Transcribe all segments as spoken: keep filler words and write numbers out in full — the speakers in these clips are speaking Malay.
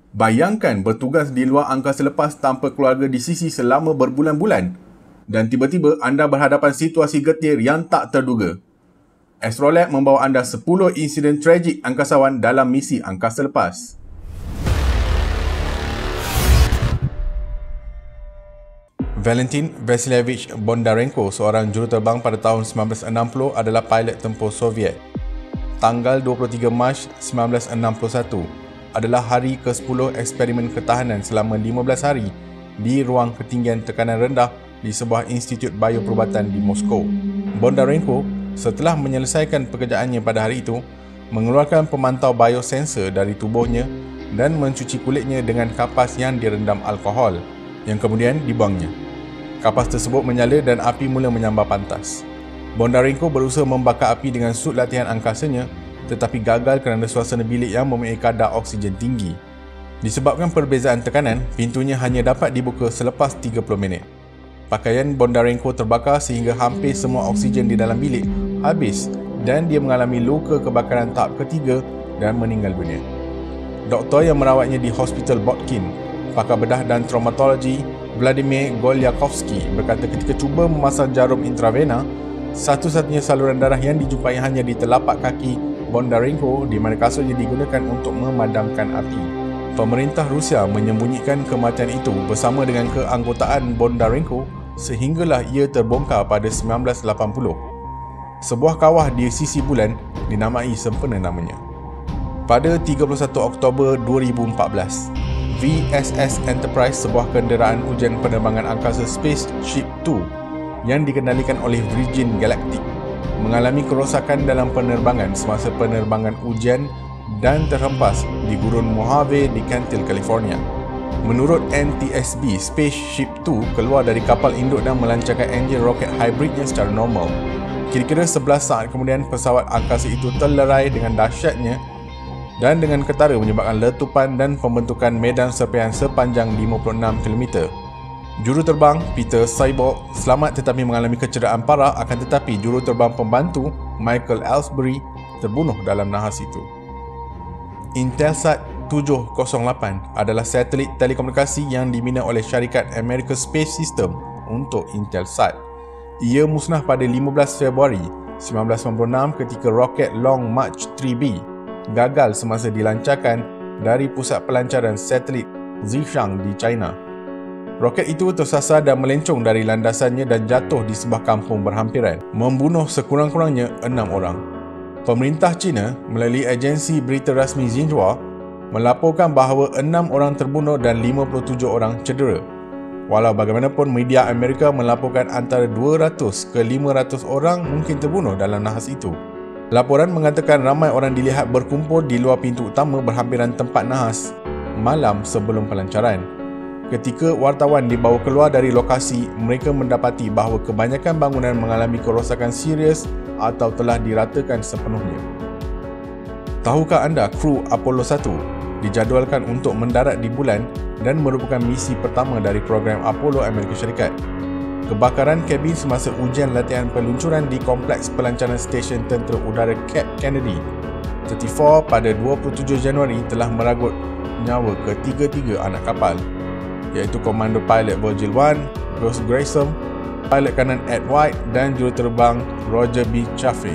Bayangkan bertugas di luar angkasa lepas tanpa keluarga di sisi selama berbulan-bulan dan tiba-tiba anda berhadapan situasi getir yang tak terduga. Astrolab membawa anda sepuluh insiden tragik angkasawan dalam misi angkasa lepas. Valentin Vasilievich Bondarenko, seorang juruterbang pada tahun sembilan belas enam puluh, adalah pilot tempur Soviet. Tanggal dua puluh tiga Mac sembilan belas enam puluh satu adalah hari ke sepuluh eksperimen ketahanan selama lima belas hari di ruang ketinggian tekanan rendah di sebuah institut bioperubatan di Moskow. Bondarenko, setelah menyelesaikan pekerjaannya pada hari itu, mengeluarkan pemantau biosensor dari tubuhnya dan mencuci kulitnya dengan kapas yang direndam alkohol yang kemudian dibuangnya. Kapas tersebut menyala dan api mula menyambar pantas. Bondarenko berusaha membakar api dengan sut latihan angkasanya, tetapi gagal kerana suasana bilik yang mempunyai kadar oksigen tinggi. Disebabkan perbezaan tekanan, pintunya hanya dapat dibuka selepas tiga puluh minit. Pakaian Bondarenko terbakar sehingga hampir semua oksigen di dalam bilik habis dan dia mengalami luka kebakaran tahap ketiga dan meninggal dunia. Doktor yang merawatnya di Hospital Botkin, pakar bedah dan traumatologi Vladimir Golyakovsky, berkata ketika cuba memasang jarum intravena, satu-satunya saluran darah yang dijumpai hanya di telapak kaki Bondarenko, di mana kasurnya digunakan untuk memadamkan api. Pemerintah Rusia menyembunyikan kematian itu bersama dengan keanggotaan Bondarenko sehinggalah ia terbongkar pada sembilan belas lapan puluh. Sebuah kawah di sisi bulan dinamai sempena namanya. Pada tiga puluh satu Oktober dua ribu empat belas, V S S Enterprise, sebuah kenderaan ujian penerbangan angkasa Spaceship dua yang dikendalikan oleh Virgin Galactic, mengalami kerosakan dalam penerbangan semasa penerbangan ujian dan terhempas di gurun Mojave di Cantil, California. Menurut N T S B, Spaceship dua keluar dari kapal induk dan melancarkan enjin roket hybridnya secara normal. Kira-kira sebelas saat kemudian, pesawat angkasa itu terlerai dengan dahsyatnya dan dengan ketara menyebabkan letupan dan pembentukan medan serpihan sepanjang lima puluh enam kilometer. Juruterbang Peter Seibold selamat tetapi mengalami kecederaan parah, akan tetapi juruterbang pembantu Michael Ellsbury terbunuh dalam nahas itu. Intelsat tujuh kosong lapan adalah satelit telekomunikasi yang dibina oleh syarikat American Space System untuk Intelsat. Ia musnah pada lima belas Februari sembilan belas sembilan puluh enam ketika roket Long March tiga B gagal semasa dilancarkan dari pusat pelancaran satelit Zhejiang di China. Roket itu tersasar dan melencong dari landasannya dan jatuh di sebuah kampung berhampiran, membunuh sekurang-kurangnya enam orang. Pemerintah China melalui agensi berita rasmi Xinhua melaporkan bahawa enam orang terbunuh dan lima puluh tujuh orang cedera. Walau bagaimanapun, media Amerika melaporkan antara dua ratus ke lima ratus orang mungkin terbunuh dalam nahas itu. Laporan mengatakan ramai orang dilihat berkumpul di luar pintu utama berhampiran tempat nahas malam sebelum pelancaran. Ketika wartawan dibawa keluar dari lokasi, mereka mendapati bahawa kebanyakan bangunan mengalami kerosakan serius atau telah diratakan sepenuhnya. Tahukah anda kru Apollo satu dijadualkan untuk mendarat di bulan dan merupakan misi pertama dari program Apollo Amerika Syarikat? Kebakaran kabin semasa ujian latihan peluncuran di kompleks pelancaran stesen tentera udara Cape Kennedy tiga puluh empat pada dua puluh tujuh Januari telah meragut nyawa ketiga-tiga anak kapal, iaitu Komando Pilot Virgil one, Gus Grissom, pilot kanan Ed White dan juruterbang Roger B. Chaffee.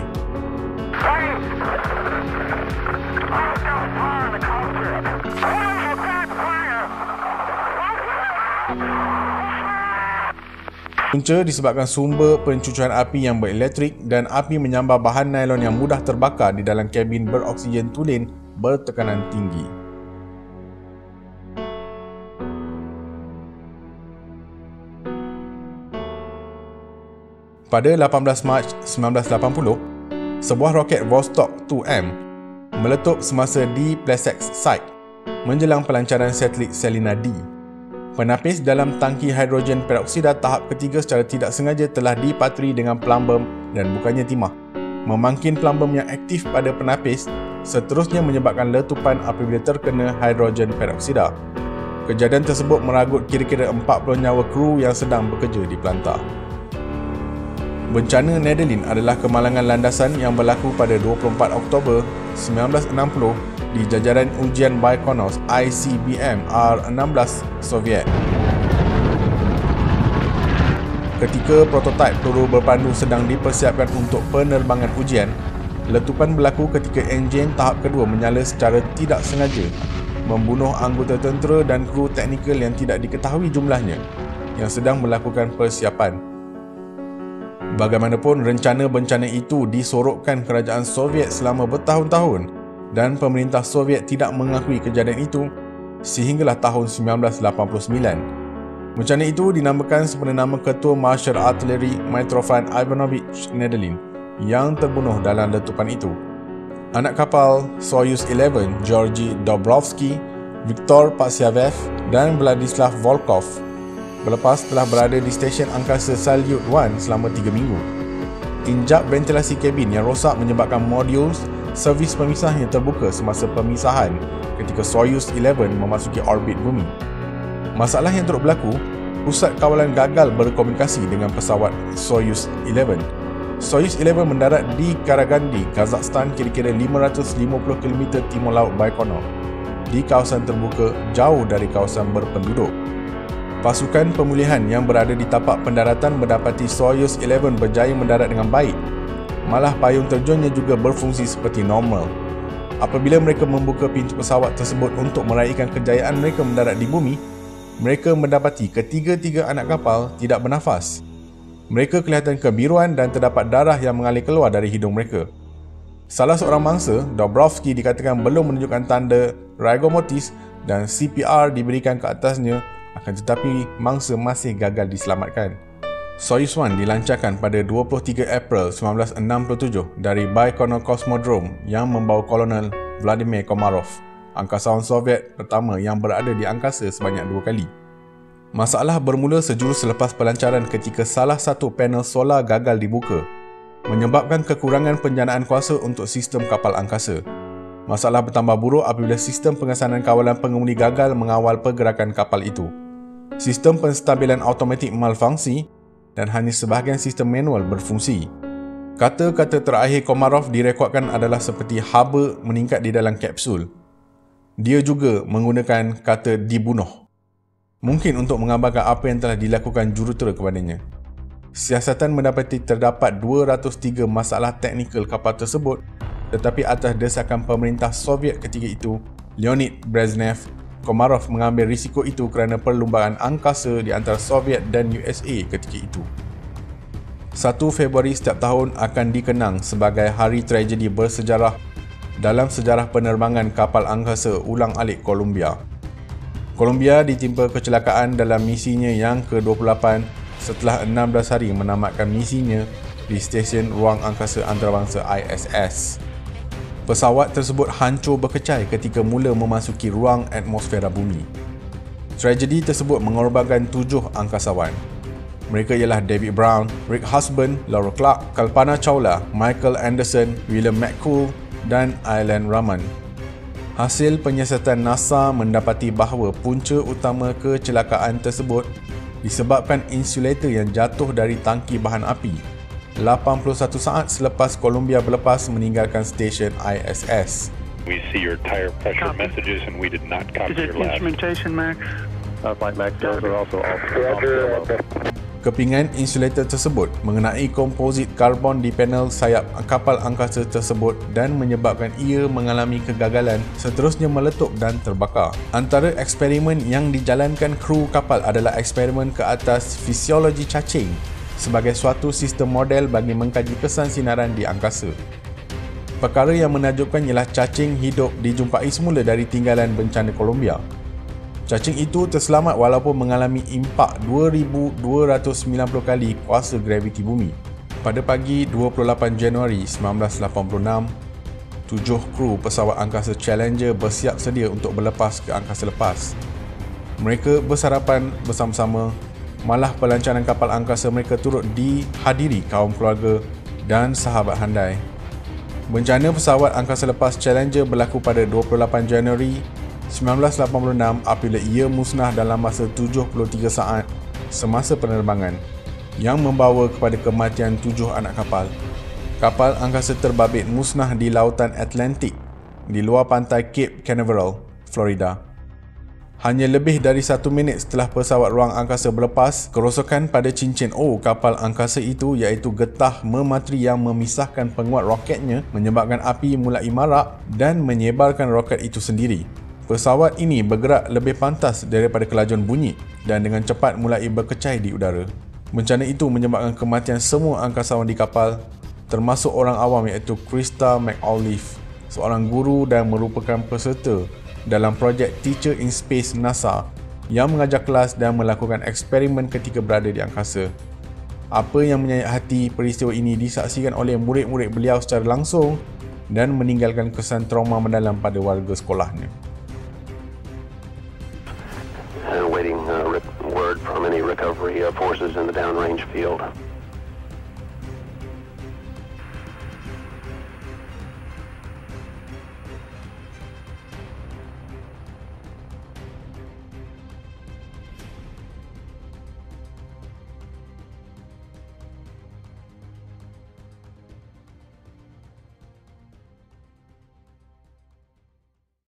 Punca disebabkan sumber pencucuran api yang berelektrik dan api menyambar bahan nailon yang mudah terbakar di dalam kabin beroksigen tulen bertekanan tinggi. Pada lapan belas Mac sembilan belas lapan puluh, sebuah roket Vostok dua M meletup semasa di Plesetsk Site menjelang pelancaran satelit Selena D. Penapis dalam tangki hidrogen peroksida tahap ketiga secara tidak sengaja telah dipatri dengan plumbum dan bukannya timah. Memangkin plumbum yang aktif pada penapis seterusnya menyebabkan letupan apabila terkena hidrogen peroksida. Kejadian tersebut meragut kira-kira empat puluh nyawa kru yang sedang bekerja di pelantar. Bencana Nedelin adalah kemalangan landasan yang berlaku pada dua puluh empat Oktober sembilan belas enam puluh di jajaran ujian Baikonur I C B M R enam belas Soviet. Ketika prototipe peluru berpandu sedang dipersiapkan untuk penerbangan ujian, letupan berlaku ketika enjin tahap kedua menyala secara tidak sengaja, membunuh anggota tentera dan kru teknikal yang tidak diketahui jumlahnya yang sedang melakukan persiapan. Bagaimanapun, rencana bencana itu disorokkan kerajaan Soviet selama bertahun-tahun dan pemerintah Soviet tidak mengakui kejadian itu sehinggalah tahun sembilan belas lapan puluh sembilan. Bencana itu dinamakan sepenuh nama Ketua Marshal Artillery Mitrovan Ivanovich Nedelin yang terbunuh dalam letupan itu. Anak kapal Soyuz eleven, Georgy Dobrovsky, Viktor Paksiavev dan Vladislav Volkov berlepas telah berada di stesen angkasa Salyut satu selama tiga minggu. Injap ventilasi kabin yang rosak menyebabkan modul servis pemisahnya terbuka semasa pemisahan ketika Soyuz eleven memasuki orbit bumi. Masalah yang turut berlaku, pusat kawalan gagal berkomunikasi dengan pesawat Soyuz eleven. Soyuz eleven mendarat di Karagandi, Kazakhstan kira-kira lima ratus lima puluh kilometer timur laut Baikonur, di kawasan terbuka jauh dari kawasan berpenduduk. Pasukan pemulihan yang berada di tapak pendaratan mendapati Soyuz eleven berjaya mendarat dengan baik. Malah payung terjunnya juga berfungsi seperti normal. Apabila mereka membuka pintu pesawat tersebut untuk meraihkan kejayaan mereka mendarat di bumi, mereka mendapati ketiga-tiga anak kapal tidak bernafas. Mereka kelihatan kebiruan dan terdapat darah yang mengalir keluar dari hidung mereka. Salah seorang mangsa, Dobrovsky, dikatakan belum menunjukkan tanda rigor mortis dan C P R diberikan ke atasnya, akan tetapi mangsa masih gagal diselamatkan. Soyuz satu dilancarkan pada dua puluh tiga April seribu sembilan ratus enam puluh tujuh dari Baikonur Cosmodrome yang membawa Kolonel Vladimir Komarov, angkasawan Soviet pertama yang berada di angkasa sebanyak dua kali. Masalah bermula sejurus selepas pelancaran ketika salah satu panel solar gagal dibuka, menyebabkan kekurangan penjanaan kuasa untuk sistem kapal angkasa. Masalah bertambah buruk apabila sistem pengesanan kawalan pengemudi gagal mengawal pergerakan kapal itu. Sistem penstabilan automatik malfungsi dan hanya sebahagian sistem manual berfungsi. Kata-kata terakhir Komarov direkodkan adalah seperti haba meningkat di dalam kapsul. Dia juga menggunakan kata dibunuh, mungkin untuk menggambarkan apa yang telah dilakukan jurutera kepadanya. Siasatan mendapati terdapat dua ratus tiga masalah teknikal kapal tersebut, tetapi atas desakan pemerintah Soviet ketika itu, Leonid Brezhnev, Komarov mengambil risiko itu kerana perlumbaan angkasa di antara Soviet dan U S A ketika itu. satu Februari setiap tahun akan dikenang sebagai hari tragedi bersejarah dalam sejarah penerbangan kapal angkasa ulang-alik Columbia. Columbia ditimpa kecelakaan dalam misinya yang ke dua puluh lapan setelah enam belas hari menamatkan misinya di stesen ruang angkasa antarabangsa I S S. Pesawat tersebut hancur berkecai ketika mula memasuki ruang atmosfera bumi. Tragedi tersebut mengorbankan tujuh angkasawan. Mereka ialah David Brown, Rick Husband, Laura Clark, Kalpana Chawla, Michael Anderson, William McCool dan Ilan Raman. Hasil penyiasatan NASA mendapati bahawa punca utama kecelakaan tersebut disebabkan insulator yang jatuh dari tangki bahan api lapan puluh satu saat selepas Columbia berlepas meninggalkan stesen I S S. We see your tire pressure copy. Messages and we did not copy your lab. Instrumentation max. Uh, flight max are also off. Kepingan insulator tersebut mengenai komposit karbon di panel sayap kapal angkasa tersebut dan menyebabkan ia mengalami kegagalan, seterusnya meletup dan terbakar. Antara eksperimen yang dijalankan kru kapal adalah eksperimen ke atas fisiologi cacing sebagai suatu sistem model bagi mengkaji kesan sinaran di angkasa. Perkara yang menakjubkan ialah cacing hidup dijumpai semula dari tinggalan bencana Columbia. Cacing itu terselamat walaupun mengalami impak dua ribu dua ratus sembilan puluh kali kuasa graviti bumi. Pada pagi dua puluh lapan Januari seribu sembilan ratus lapan puluh enam, tujuh kru pesawat angkasa Challenger bersiap sedia untuk berlepas ke angkasa lepas. Mereka bersarapan bersama-sama, malah pelancaran kapal angkasa mereka turut dihadiri kaum keluarga dan sahabat handai. Bencana pesawat angkasa lepas Challenger berlaku pada dua puluh lapan Januari seribu sembilan ratus lapan puluh enam apabila ia musnah dalam masa tujuh puluh tiga saat semasa penerbangan yang membawa kepada kematian tujuh anak kapal. Kapal angkasa terbabit musnah di lautan Atlantik di luar pantai Cape Canaveral, Florida. Hanya lebih dari satu minit setelah pesawat ruang angkasa berlepas, kerosakan pada cincin O kapal angkasa itu iaitu getah mematri yang memisahkan penguat roketnya menyebabkan api mulai marak dan menyebarkan roket itu sendiri. Pesawat ini bergerak lebih pantas daripada kelajuan bunyi dan dengan cepat mulai berkecai di udara. Bencana itu menyebabkan kematian semua angkasawan di kapal, termasuk orang awam iaitu Krista McAuliffe, seorang guru dan merupakan peserta dalam projek Teacher in Space NASA yang mengajar kelas dan melakukan eksperimen ketika berada di angkasa. Apa yang menyayat hati, peristiwa ini disaksikan oleh murid-murid beliau secara langsung dan meninggalkan kesan trauma mendalam pada warga sekolahnya. Uh, waiting uh, word from any recovery uh, forces in the downrange field.